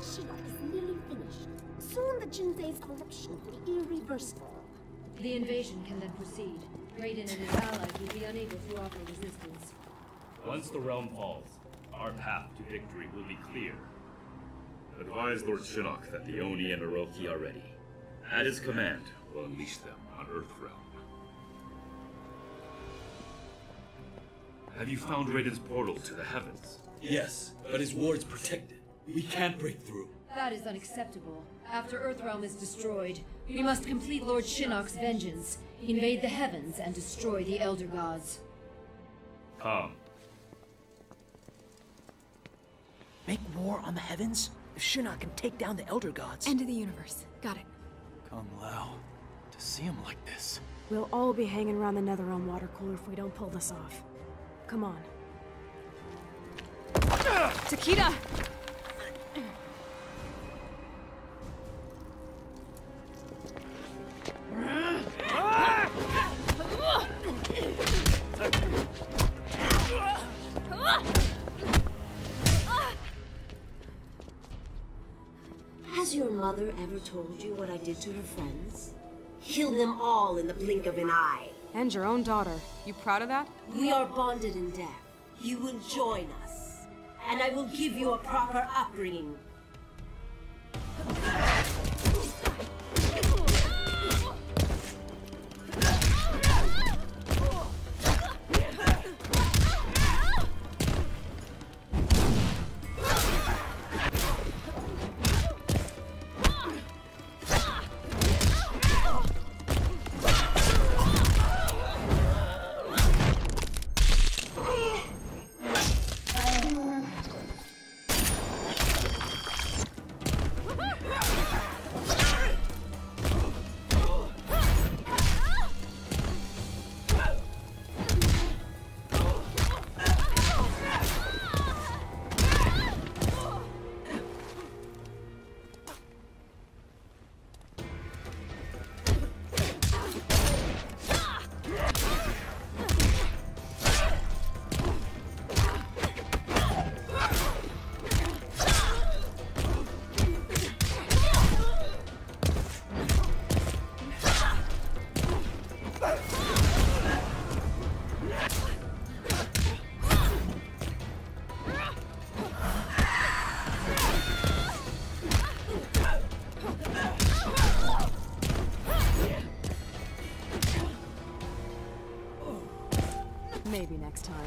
Shinnok is nearly finished. Soon the Jinsei's corruption will be irreversible. The invasion can then proceed. Raiden and his allies will be unable to offer resistance. Once the realm falls, our path to victory will be clear. Advise Lord Shinnok that the Oni and Orochi are ready. At his command, we'll unleash them on Earthrealm. Have you found Raiden's portal to the heavens? Yes, but his ward's protected. We can't break through. That is unacceptable. After Earthrealm is destroyed, we must complete Lord Shinnok's vengeance, invade the heavens, and destroy the Elder Gods. Come. Make war on the heavens? If Shinnok can take down the Elder Gods. End of the universe. Got it. Kung Lao. To see him like this. We'll all be hanging around the NetherRealm water cooler if we don't pull this off. Come on. Takeda! Has your mother ever told you what I did to her friends? Killed them all in the blink of an eye. And your own daughter. You proud of that? We are bonded in death. You will join us, and I will give you a proper upbringing. Maybe next time.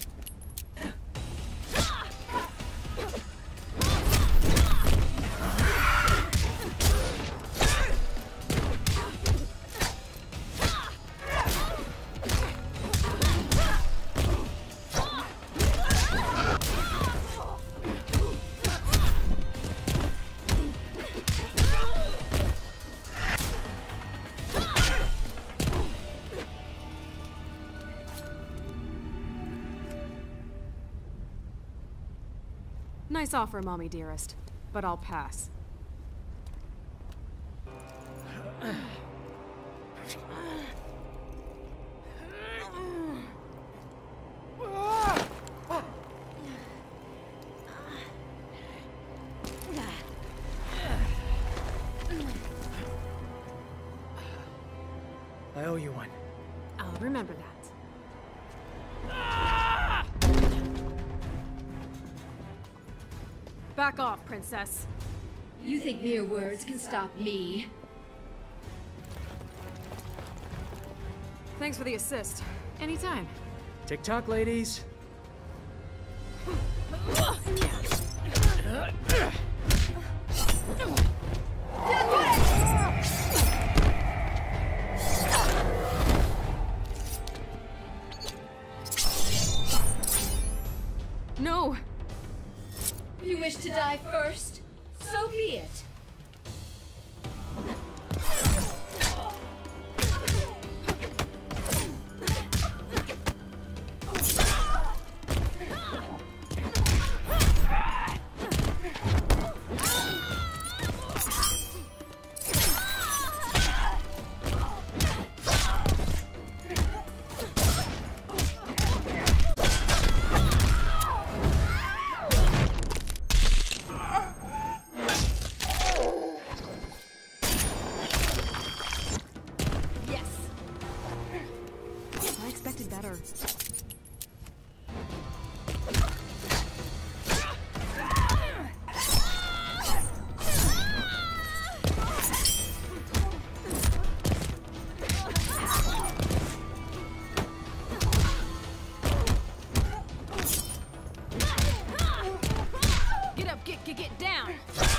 Nice offer, Mommy dearest, but I'll pass. I owe you one. I'll remember that. Back off, princess. You think mere words can stop me? Thanks for the assist. Anytime. Tick-tock, ladies. No! You wish to die first? So be it. I expected better. Get down!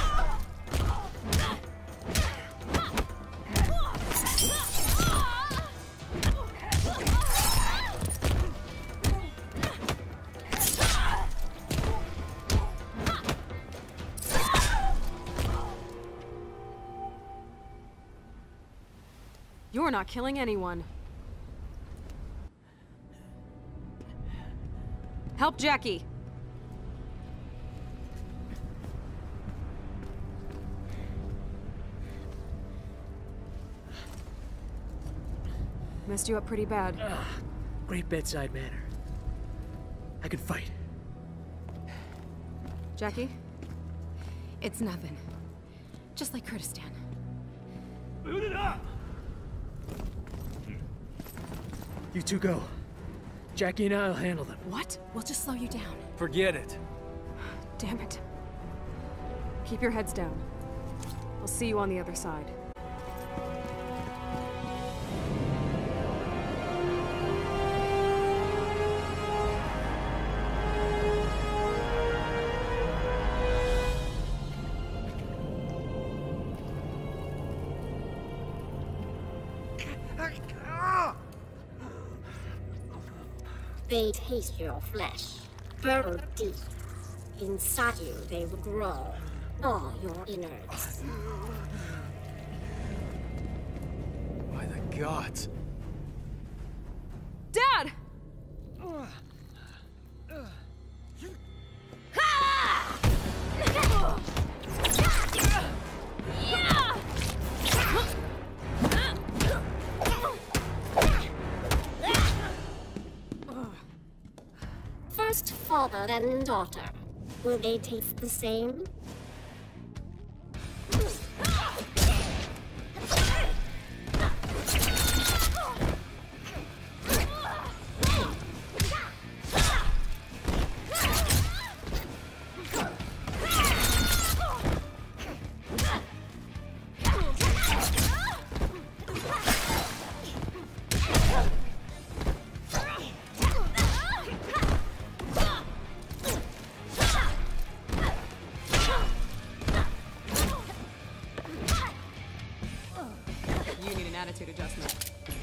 You're not killing anyone. Help Jackie! Messed you up pretty bad. Great bedside manner. I can fight. Jackie? It's nothing. Just like Kurdistan. Boot it up! You two go. Jackie and I'll handle them. What? We'll just slow you down. Forget it. Damn it. Keep your heads down. I'll see you on the other side. They taste your flesh, burrowed deep. Inside you, they will grow, all your innards. By the gods. Dad! First father, then daughter. Will they taste the same? Attitude adjustment.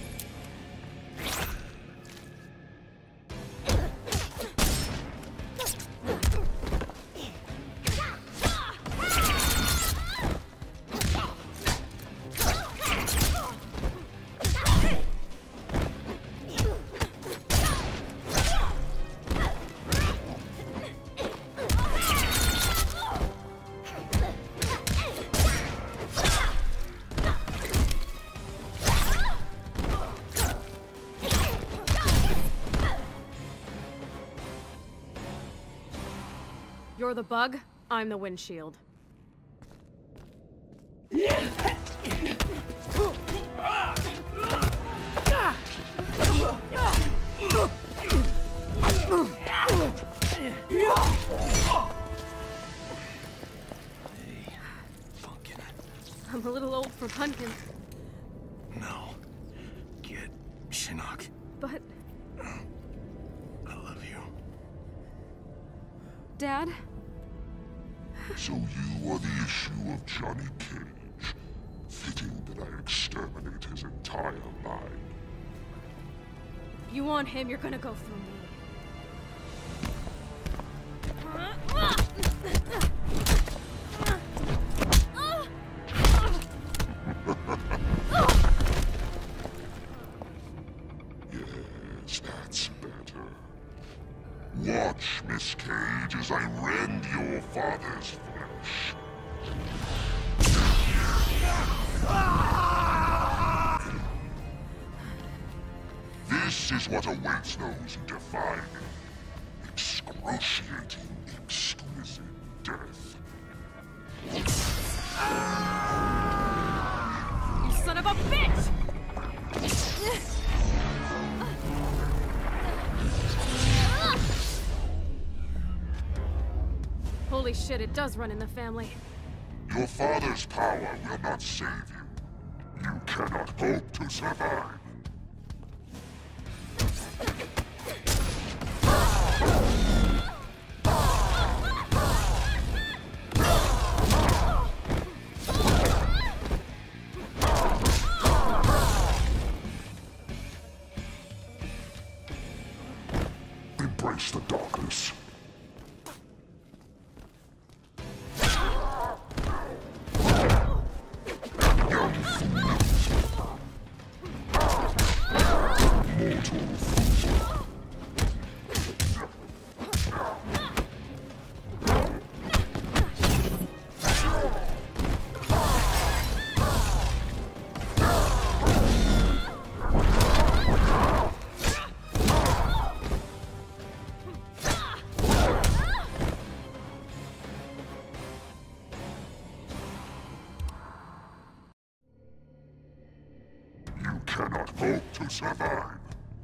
You're the bug, I'm the windshield. I'm a little old for pumpkin. No. Get Shinnok. But... I love you. Dad? So you are the issue of Johnny Cage. Fitting that I exterminate his entire line. If you want him, you're gonna go through me. Yes, that's better. Watch, Miss Cage, as I rend your father's flesh. This is what awaits those who defy me. Excruciating, exquisite death. You son of a bitch! Holy shit, it does run in the family. Your father's power will not save you. You cannot hope to survive. Embrace the darkness. Cannot hope to survive.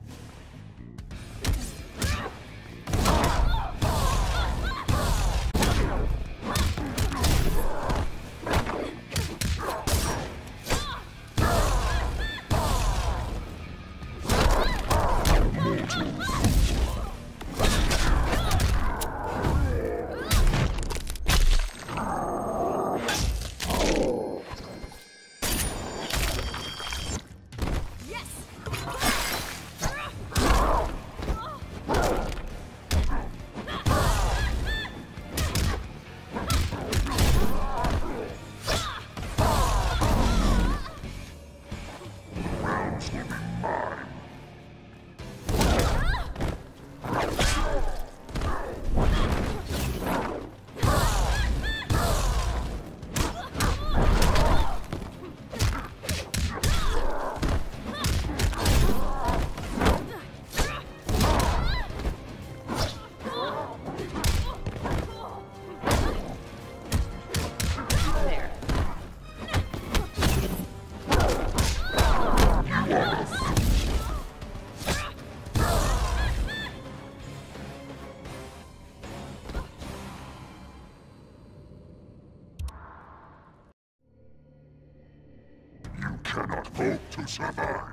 Cannot hope to survive.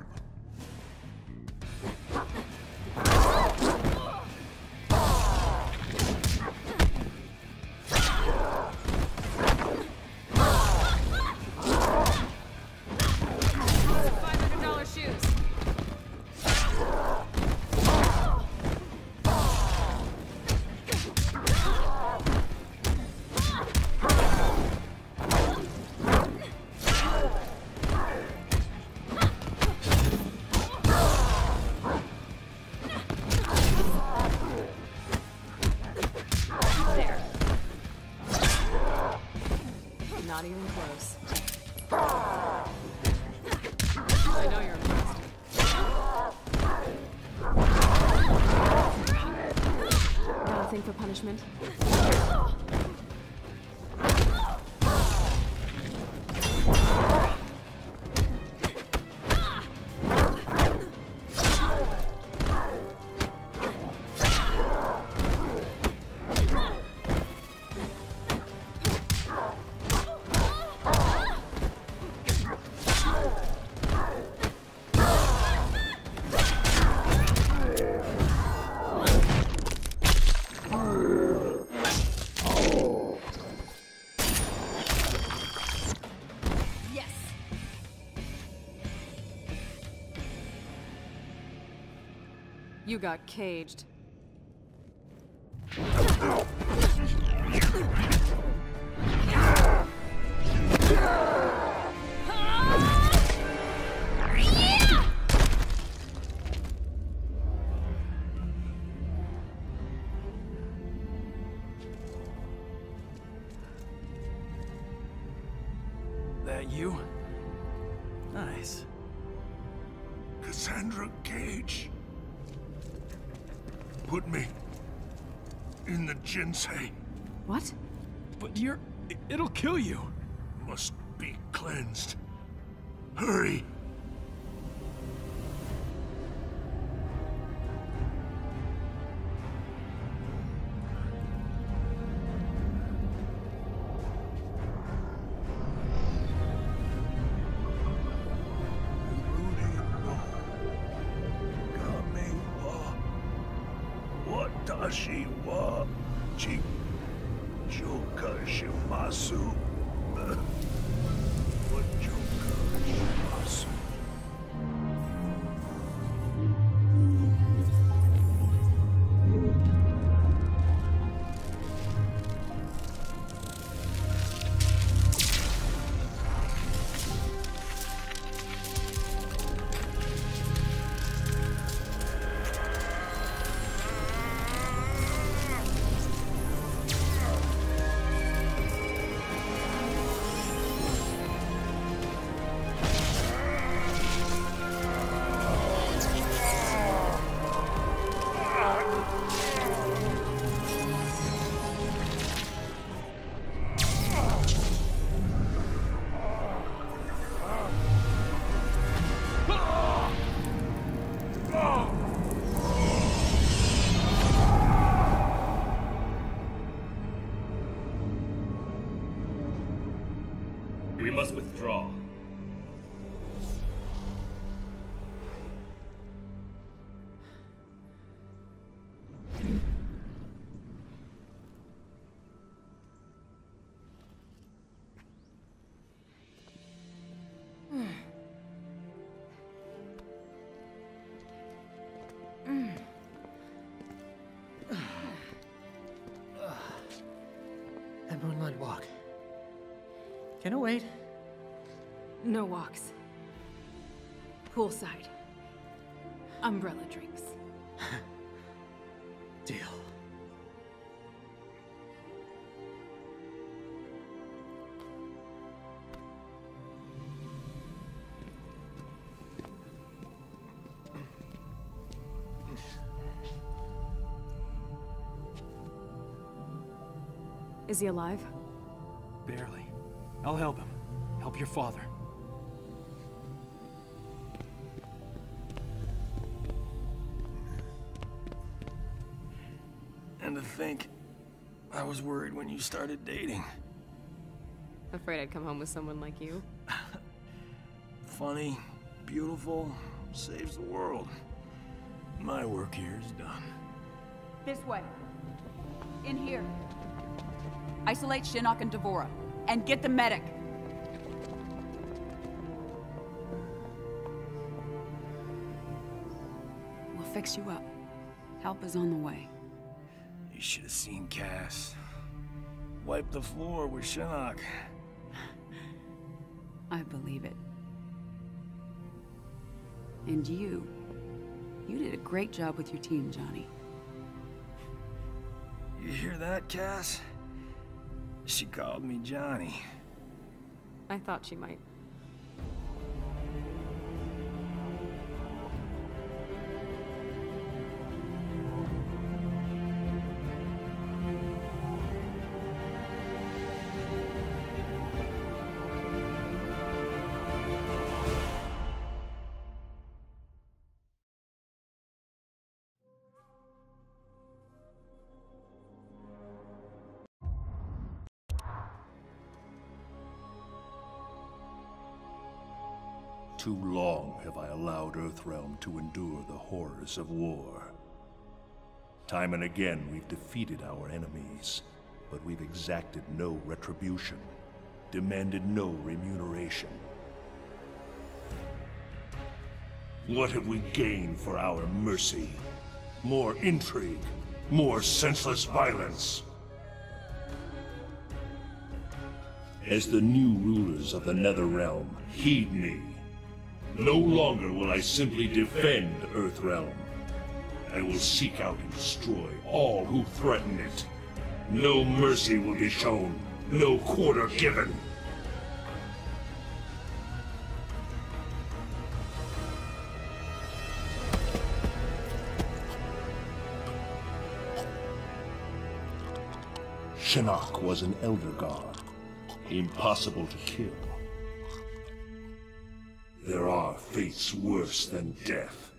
$500 shoes. Not even close. I know you're impressed. Got a thing for punishment? You got caged. That you? Nice. Cassandra Cage. Put me in the Jinsei. What? But it'll kill you. Must be cleansed. Hurry. Watashi wa Joka shimasu. Joka shimasu. We must withdraw. That moonlight walk. Can it wait? No walks. Poolside. Umbrella drinks. Deal. Is he alive? Barely. I'll help him. Help your father. And to think, I was worried when you started dating. Afraid I'd come home with someone like you? Funny, beautiful, saves the world. My work here is done. This way. In here. Isolate Shinnok and D'Vorah. And get the medic. We'll fix you up. Help is on the way. You should have seen Cass. Wipe the floor with Shinnok. I believe it. And you did a great job with your team, Johnny. You hear that, Cass? She called me Johnny. I thought she might. Too long have I allowed Earthrealm to endure the horrors of war. Time and again we've defeated our enemies, but we've exacted no retribution, demanded no remuneration. What have we gained for our mercy? More intrigue, more senseless violence. As the new rulers of the NetherRealm, heed me. No longer will I simply defend Earthrealm. I will seek out and destroy all who threaten it. No mercy will be shown, no quarter given. Shinnok was an Elder God, impossible to kill. There are fates worse than death.